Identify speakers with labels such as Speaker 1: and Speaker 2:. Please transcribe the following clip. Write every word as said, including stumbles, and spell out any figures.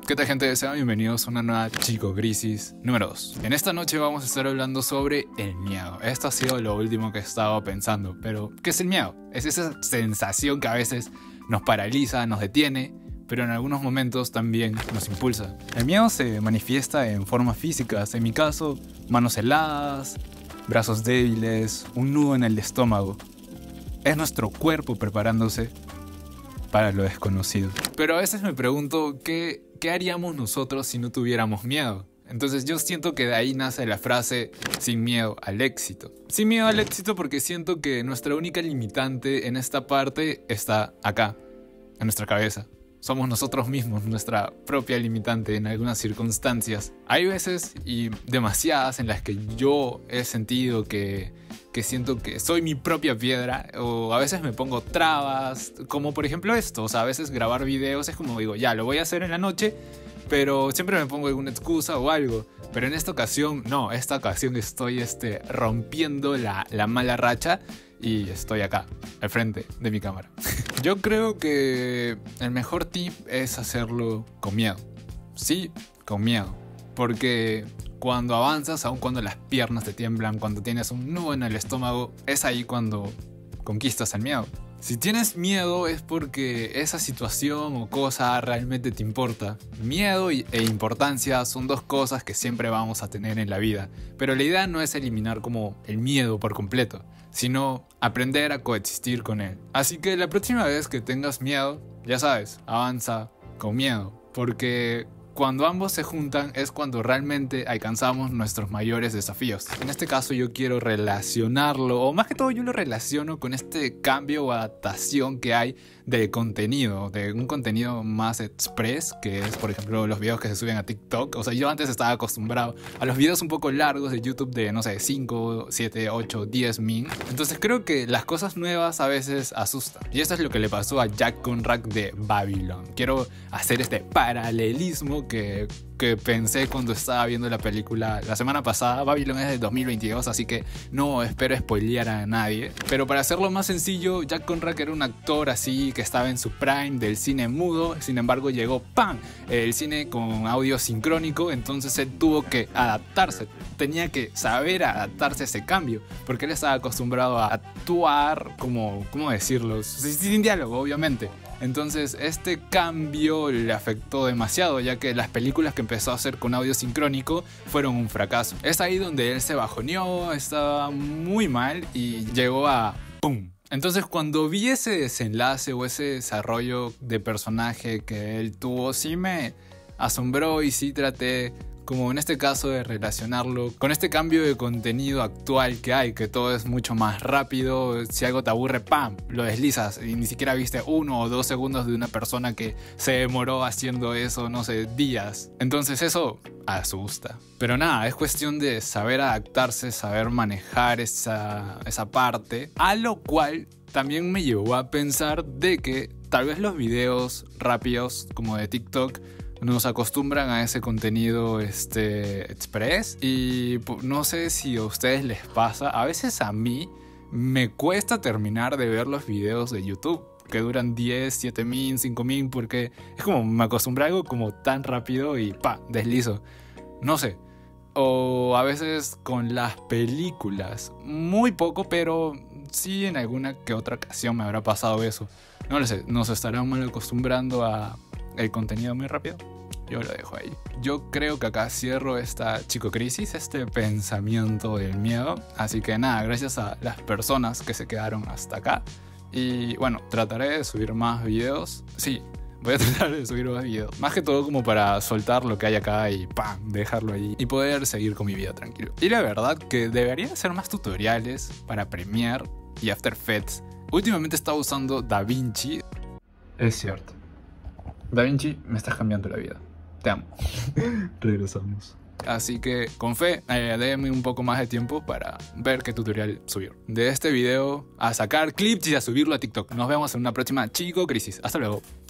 Speaker 1: ¿Qué tal, gente? Sean bienvenidos a una nueva Chico Crisis número dos. En esta noche vamos a estar hablando sobre el miedo. Esto ha sido lo último que he estado pensando. Pero, ¿qué es el miedo? Es esa sensación que a veces nos paraliza, nos detiene, pero en algunos momentos también nos impulsa. El miedo se manifiesta en formas físicas. En mi caso, manos heladas, brazos débiles, un nudo en el estómago. Es nuestro cuerpo preparándose para lo desconocido. Pero a veces me pregunto, ¿qué, qué haríamos nosotros si no tuviéramos miedo? Entonces yo siento que de ahí nace la frase sin miedo al éxito. Sin miedo al éxito porque siento que nuestra única limitante en esta parte está acá, en nuestra cabeza. Somos nosotros mismos nuestra propia limitante en algunas circunstancias. Hay veces y demasiadas en las que yo he sentido que, que siento que soy mi propia piedra, o a veces me pongo trabas, como por ejemplo esto. O sea, a veces grabar videos es como digo, ya, lo voy a hacer en la noche, pero siempre me pongo alguna excusa o algo. Pero en esta ocasión, no, esta ocasión estoy este, rompiendo la, la mala racha y estoy acá, al frente de mi cámara. Yo creo que el mejor tip es hacerlo con miedo. Sí, con miedo. Porque cuando avanzas, aun cuando las piernas te tiemblan, cuando tienes un nudo en el estómago, es ahí cuando conquistas el miedo. Si tienes miedo es porque esa situación o cosa realmente te importa. Miedo e importancia son dos cosas que siempre vamos a tener en la vida. Pero la idea no es eliminar como el miedo por completo, sino aprender a coexistir con él. Así que la próxima vez que tengas miedo, ya sabes, avanza con miedo. Porque cuando ambos se juntan es cuando realmente alcanzamos nuestros mayores desafíos. En este caso yo quiero relacionarlo, o más que todo yo lo relaciono con este cambio o adaptación que hay de contenido, de un contenido más express, que es por ejemplo los videos que se suben a TikTok. O sea, yo antes estaba acostumbrado a los videos un poco largos de YouTube de, no sé, cinco, siete, ocho, diez min. Entonces creo que las cosas nuevas a veces asustan. Y esto es lo que le pasó a Jack Conrad de Babylon. Quiero hacer este paralelismo que, que pensé cuando estaba viendo la película la semana pasada. Babylon es de dos mil veintidós, así que no espero spoilear a nadie. Pero para hacerlo más sencillo, Jack Conrad era un actor así que estaba en su prime del cine mudo. Sin embargo llegó ¡pam! El cine con audio sincrónico. Entonces él tuvo que adaptarse. Tenía que saber adaptarse a ese cambio, porque él estaba acostumbrado a actuar como, ¿cómo decirlo? Sin diálogo, obviamente. Entonces este cambio le afectó demasiado, ya que las películas que empezó a hacer con audio sincrónico fueron un fracaso. Es ahí donde él se bajoneó, estaba muy mal y llegó a ¡pum! Entonces cuando vi ese desenlace o ese desarrollo de personaje que él tuvo, sí me asombró y sí traté, como en este caso, de relacionarlo con este cambio de contenido actual que hay, que todo es mucho más rápido. Si algo te aburre, ¡pam!, lo deslizas y ni siquiera viste uno o dos segundos de una persona que se demoró haciendo eso, no sé, días. Entonces eso asusta. Pero nada, es cuestión de saber adaptarse, saber manejar esa, esa parte, a lo cual también me llevó a pensar de que tal vez los videos rápidos como de TikTok nos acostumbran a ese contenido este, express, y no sé si a ustedes les pasa, a veces a mí me cuesta terminar de ver los videos de YouTube que duran diez, siete min, cinco min, porque es como me acostumbré a algo como tan rápido y pa, deslizo, no sé. O a veces con las películas, muy poco, pero sí en alguna que otra ocasión me habrá pasado eso. No lo sé, nos estarán mal acostumbrando a el contenido muy rápido. Yo lo dejo ahí. Yo creo que acá cierro esta Chico Crisis, este pensamiento del miedo. Así que nada, gracias a las personas que se quedaron hasta acá. Y bueno, trataré de subir más videos. Sí, voy a tratar de subir más videos. Más que todo como para soltar lo que hay acá y ¡pam!, dejarlo ahí y poder seguir con mi vida tranquilo. Y la verdad que debería hacer más tutoriales para Premiere y After Effects. Últimamente estaba usando DaVinci. Es cierto. DaVinci, me estás cambiando la vida. Te amo. Regresamos. Así que con fe, eh, déme un poco más de tiempo para ver qué tutorial subir. De este video a sacar clips y a subirlo a TikTok. Nos vemos en una próxima Chico Crisis. Hasta luego.